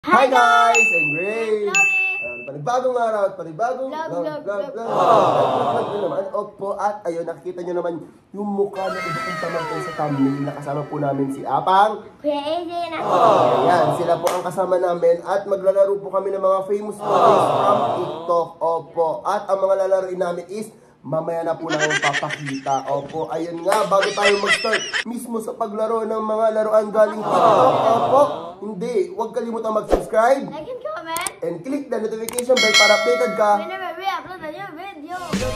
Hi guys! I'm Gray! Panibagong araw at panibagong vlog. Opo, at ayun, nakikita nyo naman yung mukha na ibang pamangkin sa thumbnail. Nakasama po namin si Apang. Ayan, sila po ang kasama namin at maglalaro po kami ng mga famous movies from TikTok. Opo, at ang mga lalaroin namin is mamaya na po namin papakita. Opo, ayun nga, bago tayo mag-start mismo sa paglaro ng mga laruan galing TikTok. Opo, hindi, huwag kalimutan mag-subscribe, like and comment, and click the notification bell para updated ka whenever we upload a new video.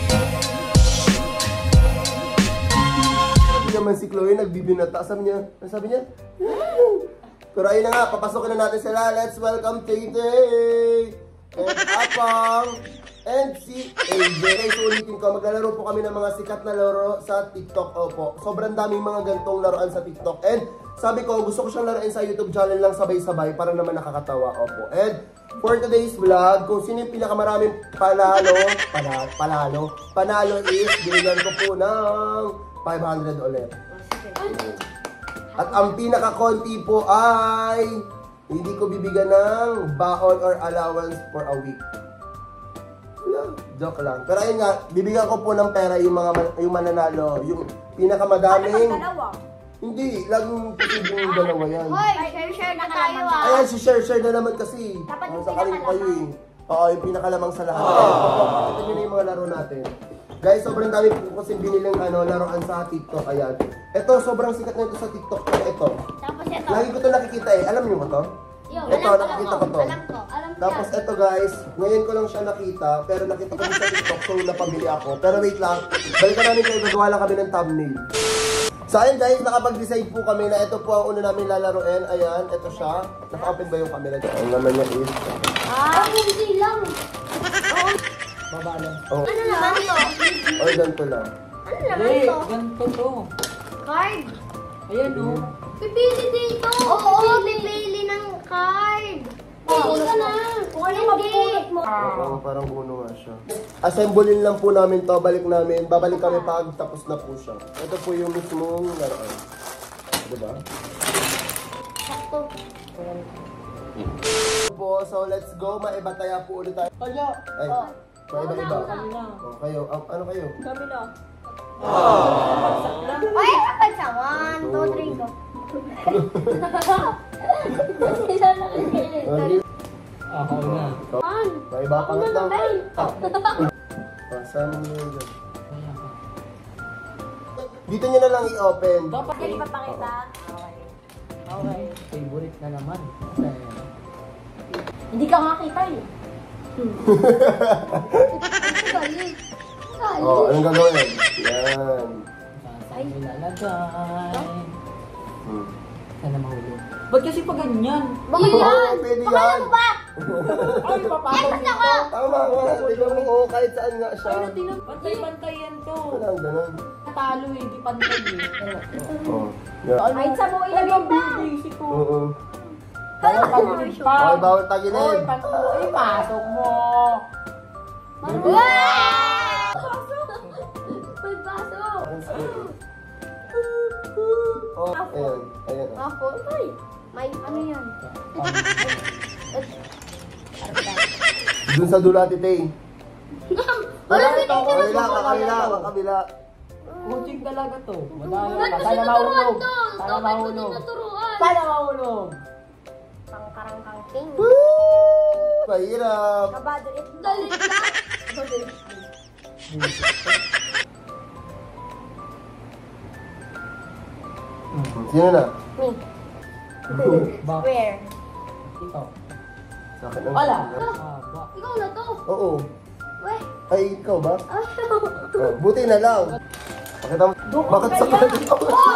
Hindi naman si Chloe nagbibinata. Sabi niya, ano sabi niya? Pero ayun na nga, papasokin na natin sila. Let's welcome Tay-Tay and Apang and si AJ. So ulitin ko, maglalaro po kami ng mga sikat na laro sa TikTok. Opo, sobrang daming mga gantong laruan sa TikTok. And sabi ko, gusto ko siyang laruin sa YouTube channel lang sabay-sabay para naman nakakatawa. Opo. And for today's vlog, kung sino yung pinakamaraming panalo is binigyan ko po ng 500 ulit. At ang pinaka-konti po ay hindi ko bibigyan ng baon or allowance for a week. Joke lang. Pero ayun nga, bibigyan ko po ng pera yung mananalo. Yung pinakamadaming... Hindi, laging posibleng yung dalawa yan. Hoy, share na tayo ah. Ayan, si share na naman kasi. Dapat yung sakaling kayo eh. pinakalamang. Oo, yung pinakalamang sa lahat. Ito nyo na yung mga laro natin. Guys, sobrang dami po kasi binilang laruan sa TikTok. Ayan. Ito, sobrang sikat na ito sa TikTok. Pero ito. Tapos ito. Lagi ko ito nakikita eh. Alam niyo ba ito? Ito, nakikita ko to. Alam ko. Tapos ito guys, ngayon ko lang siya nakita, pero nakita ko din sa TikTok, so napabili ako. Pero wait lang, balikan namin kayo, gagawa lang kami ng thumbnail. So ayun guys, nakapag-decide po kami na ito po ang una namin lalaroin. Ayan, ito siya. Naka-open ba yung camera dyan? Ang naman niya is... hindi lang. Baba lang. Oh. Ano naman to? Or ganito lang. Ano naman Hindi, to? ganito to. Card. Ayan o. Pipili dito. Oo, pipili ng card. Pili ka na. Kung ano mapulot mo. Oo, parang guno nga siya. Assemblein lang po namin to, babalik kami pag tapos na po siya. Ito po yung mismong laruan. Diba? Sakto. Po, so let's go, maibataya po ulit tayo. Kaya. Ay, maiba-iba. Kami na. Oh, kayo, ano kayo? Kami na. Ay, kapag sa 1, 2, 3, go. Sila na kasi. Ako na. Maiba pangat lang. Pasan mo yun dyan. Dito nyo na lang i-open. Dapat Hindi pa pakita. Okay. Favorite na naman. Hindi ka makita eh. Galit. Oh, anong gagawin? Yan. Saan nilalagay? Sana mahulog. Ba't kasi pa ganyan? Bakit yan? Pwede yan. Bakit mo ba? Ay, papasok Basta ko. Tama nga. Tignan mo, oh, kahit saan nga siya. Ay, natinag. Pantay-pantay yan to. Walang ganun. Natalo eh, di pantay eh. Oh, yeah. Ay, sa mo ilagay pa. Busy ko. Oo. Kaya pagulid pa. Okay, bawal Oy, tagilid. ay, pasok mo. May baso. Oh, ayan. Ayan. Ako? Ay, may ano yan? Dun sa dulo, Titay. Wala ito. Kabila. Kuching talaga to. Madami Ba't pa. kasi Sana naturuan mahulog. to? Sana Dapat ko din mahulog. naturuan. Sana mahulog. Pangkarang-kangking. Mahirap. Kabado it. Dalit lang. Sino na? Me. Ba? Where? Ito. Sa akin ang Wala. sila. Ba? Ikaw na to. Oo. Weh. Ay, ikaw ba? Ayaw. Oh, buti na lang. Pakita mo. Bakit sa kanya? Ay,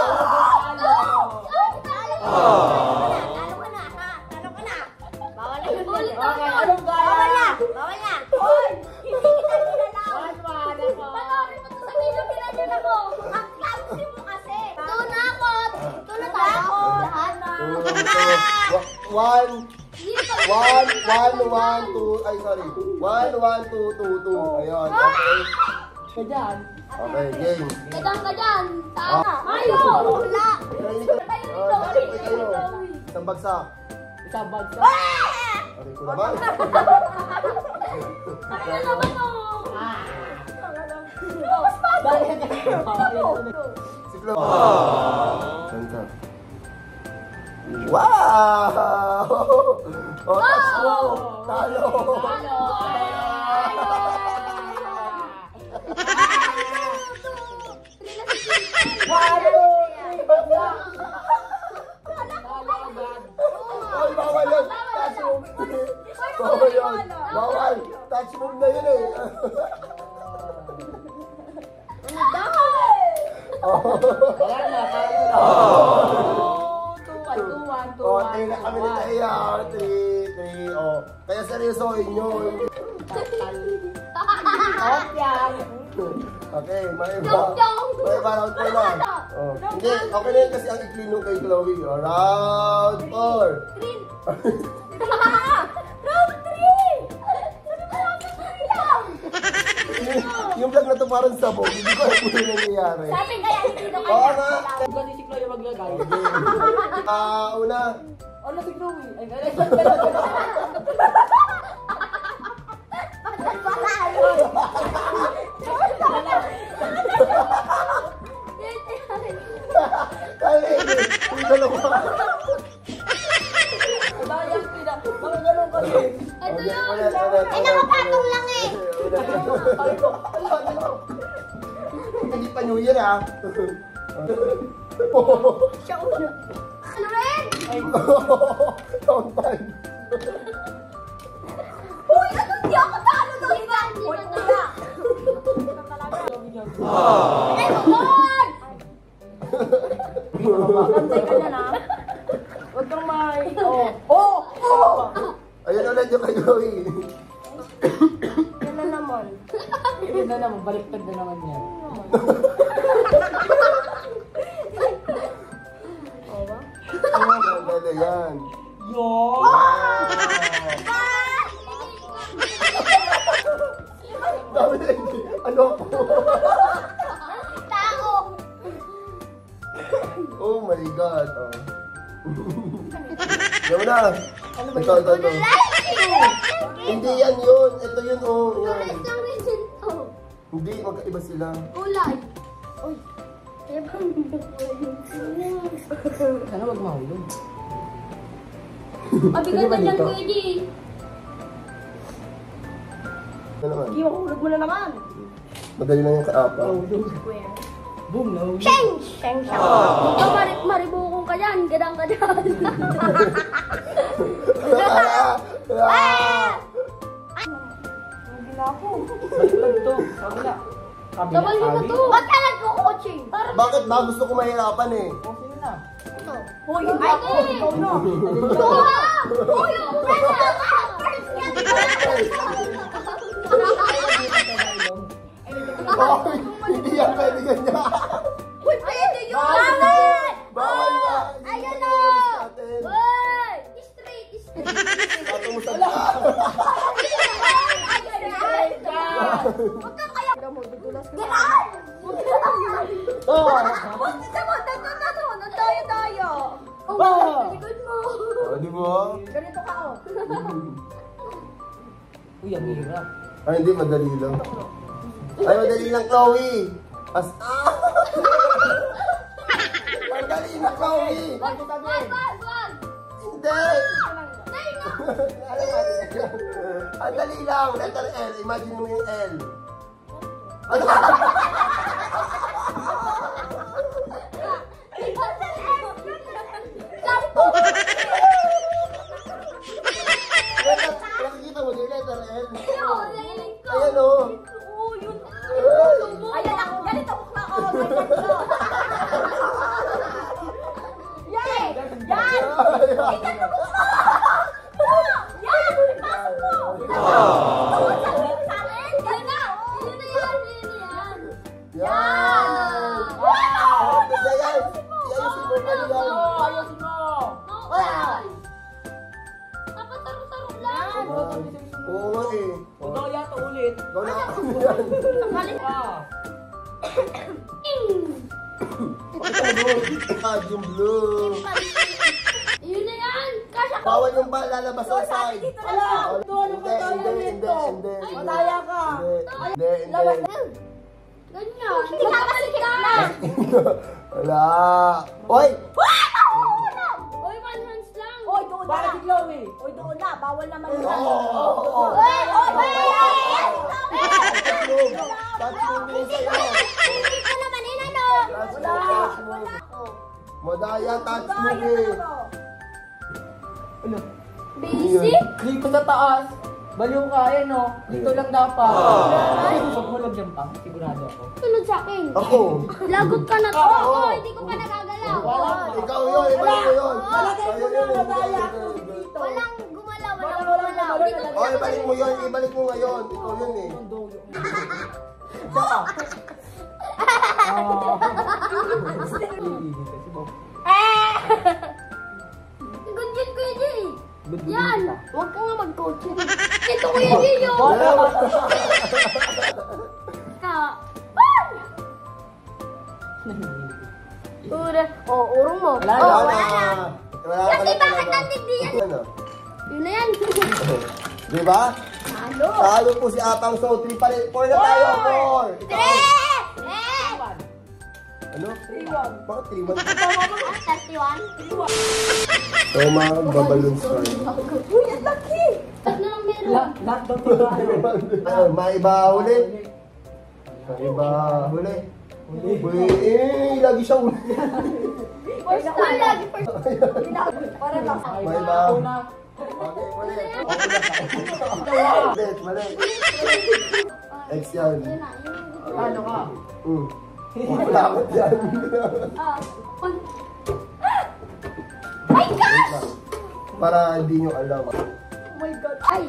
talo ka na, ha? Talo ka na. Bawal na yun. Okay, anong gaya? Bawal na. Bawal na. Hoy! Hindi kita nilalang. Wala ko. Panorin mo to sa video, pinadyan ako. Ang clumsy mo kasi. Tunakot. Tunatakot. Lahat na. One, two. Ay, sorry. 1, 1, 2, 2, 2. Ayun, okay. Ka dyan. Okay, game. Kadang ka dyan. Tama. Mayo. Wala. Isang bagsak. Isang bansa. Aray ko naman. Ano naman o? Balik ka. Si Chloe. Ganda. Wow! Oh, touch mo! Talo! Ay, bawal yun! Touch move! Bawal yun! Bawal! Touch move na yun eh! Wala na. Oh, tayo na kami ni Taya. 3. Oh. Kaya seryosohin nyo. Okay, may iba. May iba round 4 na. Oh. Hindi, okay na yun kasi ang ikli nung kay Chloe. Oh, round 4. Green. Round 3! Yung vlog na to parang sabog. Hindi ko alam kung ano nangyayari. Sabi kaya hindi na Oo nga. Gani si Chloe maglagay. Una. Ano si Chloe? Ay, Kali, yung dalawa. Bayang pina. Mga ganun kasi. Ito yun. Ulit. Ay, nakapatong lang eh. Hindi pa New Year ah. Siya una. Ano rin? Count time. Uy, ano? Di ako talo ng iba. Uy, wala. Ay, Lord! Pantay ka na na. Huwag kang may... Oh! Ayun ulit yung kay Chloe. Yan na naman. Yan na naman. Baliktad na naman yan. Ganda yan. Yo! Dami na hindi. Ano po? Tao! Oh my God. Oh. Yan na. Ito. Hindi yan yun. Ito yun oh. Yan. Pares lang rin din to. Hindi, magkaiba sila. Kulay. Uy. Kaya bang Sana wag mahulog. Abigat na dyan, pwede. Ano naman? Hulog mo na naman. Madali lang yung kaapa. Boom, no. Change! Change. Ikaw, maribukong ka dyan. Gadang ka dyan. Hindi na ako. Baliktad to. Kabila. Sabal mo na to. Ba't ka nagko-coaching? Bakit ba? Gusto ko mahirapan eh. O, sino na? Ito. Hoy, Ay, di! ikaw na. Uy, yung friend na ka! First yan! Bakit? Hindi yan pwede ganyan. Uy, pwede yun! Bawal na. Ayan Hindi o! na natin. Uy! Straight! Tato mo sa daan. Huwag ka kaya! Ganaan! Oh! Huwag ka mo! Nagtayo-tayo! Oh, Ah! likod mo! Oh, di ba? Ganito ka, oh. Uy, ang hirap. Ay, hindi. Madali lang. Ay, madali lang, Chloe. Madali na, Chloe. Wag! Hindi. Dahil na! Ang dali lang. Letter L. Imagine mo yung L. Ano? Nakikita mo yung letter L? Ayan o. Ayan ako, ganito ko na ako. Ganito. Yan! Yan! Ikan mo mo! Yan! Pasok mo! Pasok sa akin! Yan na! Yun na yan! Yan! Wow! Ganda yan! Iayusin mo pa yan! Ayusin mo! Dapat tarong-tarong lang! Oo nga eh. Huwag ako yata ulit. Ikaw na ako yan. Ah! Yung blue. Yun na yan! Kasha ko! Bawal yung ba lalabas sa Sabi side. dito na lang. Hindi. Madaya ka. Hindi. Ganyan. Hindi ka kasi kita. Wala. Oy! Oy, one hands lang. Oy, doon na. Bakit si Chloe? Oy, doon na. Bawal naman yun. Oo. Oy, Touch move din sa'yo. hindi ko naman inano. Touch move. Madaya, touch move eh. Basic? Dito sa taas. Baliw ka, eh, no? Dito lang dapat. Huwag mo lang dyan pa. Sigurado ako. Sunod sa akin. Ako. Lagot ka na to. Oo, hindi ko pa nagagalaw. Ikaw yun, ibalik mo yun. Talagay mo na madaya Ayun, ako dito. Walang gumalaw, walang gumalaw. Dito ko Oh, ibalik mo yun, ibalik mo ngayon. Ikaw yun eh. Good yun, Kuya Jay. Yan. Huwag ka nga mag-coach. Ito, Kuya Jay, yun. Ura. Oh, urong mo. Wala Oh, na. wala na. Wala ka Kasi na bakit talaga. nandito yan? Ano? Yun na yan. Di ba? Halo. Talo po si Apang, so 3 pa rin. 4 na tayo, 4. Ano? 3-1. Bakit 3-1? 31? So mga babalons pa rin. Uy, ang laki. Ano lang meron? Lahat daw tingnan. May iba huli. May iba huli. Huli. Lagi siya huli. First time. Lagi first Para lang. May iba. Una. Okay, mali. Mali. X yan. Yun na. Ano ka? Malakot yan. My gosh! Para hindi nyo alam. Oh my God. Ay!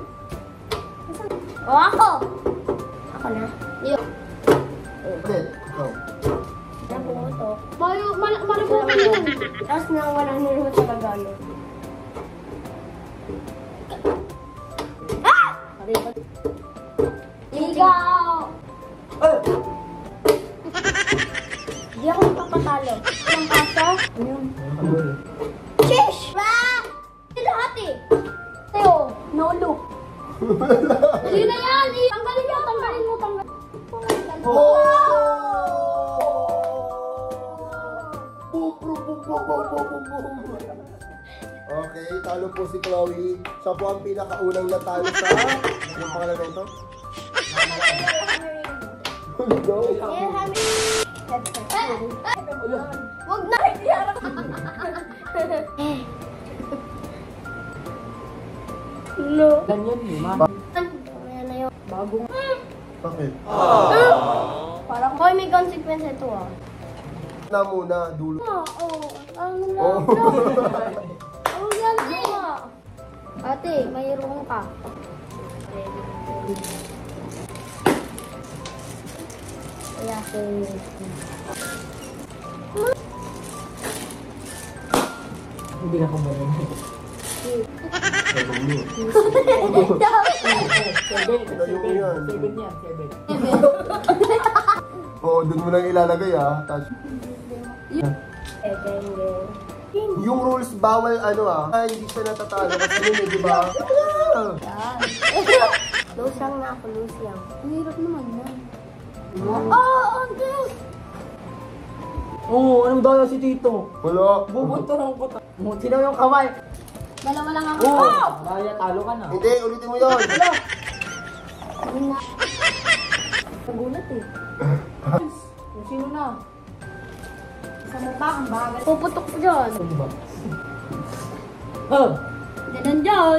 O, ako! Ako na. Yun. Ulit. Ikaw. Nabuto. Malabutan yun. Tapos na walang nilunod sa Tagalog. Ah! Ligaw! Di ako papatalo. Ang kaso? Shish! Ba! Lahat eh. Teo, no look. Hindi na yan. Tanggalin mo, tanggalin mo, tanggalin mo. Okay, talo po si Chloe. Siya po ang pinakaunang natalo sa... Anong pangalan na ito? Go! Wag na. No. Ganyan, lima. Ayan na yun. Bagong. Bakit? Parang hoy, may consequence ito ah. Na muna, dulo. Oo. Ano na? Oh. Oh, yan din. Ate, mayroon ka. Kaya Hindi na kumain. Sabi niyo. Seven yan. Oo, dun mo lang ilalagay touch. Yung rules bawal hindi siya natatalo kasi yun di ba? Lusang na ako, lusang. Ang hirap naman yan. Oh, Diyos! Oo, anong dala si Tito? Wala. Bubunturan ko ta. Sino yung kamay? Dalawa lang ako. Oo! Daya, talo ka na. Hindi, ulitin mo yun. Nagulat eh. Kung sino na? Sa mukha, ang bagal. Puputok ko dyan. Ano ba? Oh! Danan dyan.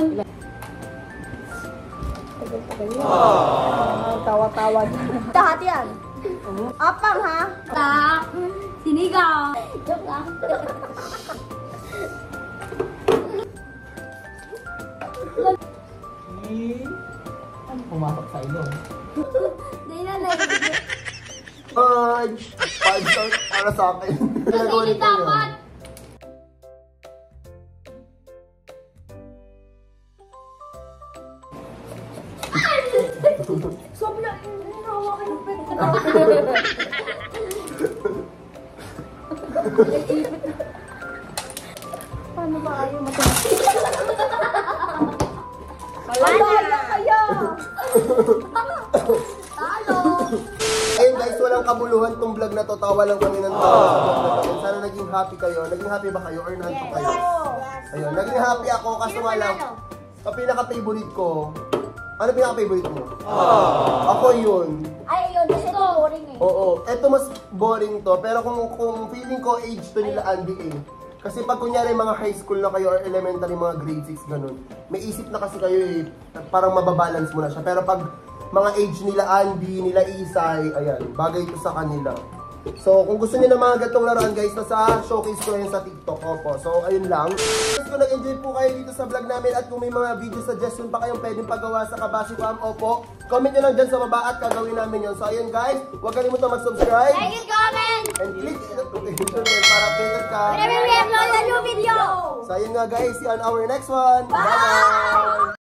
Tawa-tawa. Lahat yan. Apang ha? Tak. Sinigaw. Joke lang. Pumasok sa ilong. Dahil na nalagay. Ay, 5 stars para sa akin. Kasi dapat. Sobra. Hinahawakan yung pet. Paano ba ayaw matulog? Wala na kayo. Talo. Ayun guys, walang kabuluhan tong vlog na to. Tawa lang kami ng tawa sa vlog na to. Sana naging happy kayo. Naging happy ba kayo or nanto kayo? Ayun, naging happy ako kaso nga lang, ang pinaka-favorite ko, ano pinaka-favorite mo? Ako yun. Ay, yun. Kasi ito boring eh. Oo, eto mas boring to. Pero kung feeling ko age to nila Andy eh. Kasi pag kunyari mga high school na kayo or elementary, mga grade 6, ganun. May isip na kasi kayo eh, parang mababalance mo na siya. Pero pag mga age nila Andy, nila Isay, ayan, bagay ito sa kanila. So, kung gusto niyo ng mga gatong laruan guys, nasa showcase ko yan sa TikTok. Opo. So, ayun lang. Kung nag-enjoy po kayo dito sa vlog namin at kung may mga video suggestion pa kayong pwedeng pagawa sa Kabashi Fam, opo, comment nyo lang dyan sa baba at gagawin namin yun. So, ayun guys, huwag kalimutan mag-subscribe Like and comment. and click the notification bell para updated ka. Whenever we upload a new video. So, ayun nga guys, see you on our next one. Bye!